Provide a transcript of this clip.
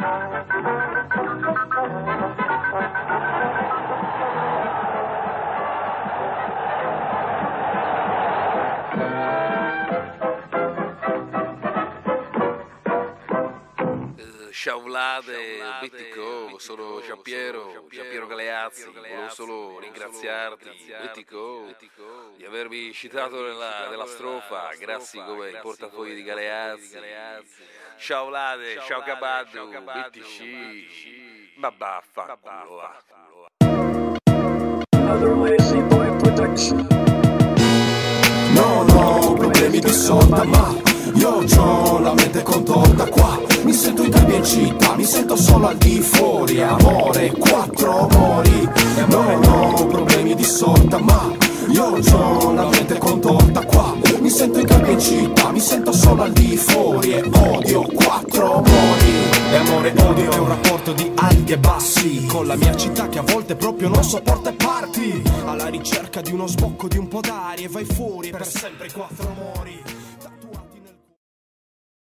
Sciaulate, Bettico, sono Giampiero Galeazzi, volevo solo ringraziarti, Bettico, di avermi citato nella strofa, grazie come il portafoglio di Galeazzi. Sciaulate, ciao Cabaddu, Bettici, ma vaffanculo va. Another Lazy Boy production. No, problemi di sorta, ma io c'ho la mente contorta qua. Mi sento in Italia in città, mi sento solo al di fuori. Amore, quattro amori. No, problemi di sorta, ma io c'ho la mente contorta qua. Mi sento in Italia in città, mi sento solo al di fuori. E odio, quattro amori. E amore, odio è un rapporto di alti e bassi, con la mia città che a volte proprio non sopporta e parti alla ricerca di uno sbocco, di un po' d'aria, e vai fuori per sempre i quattro amori.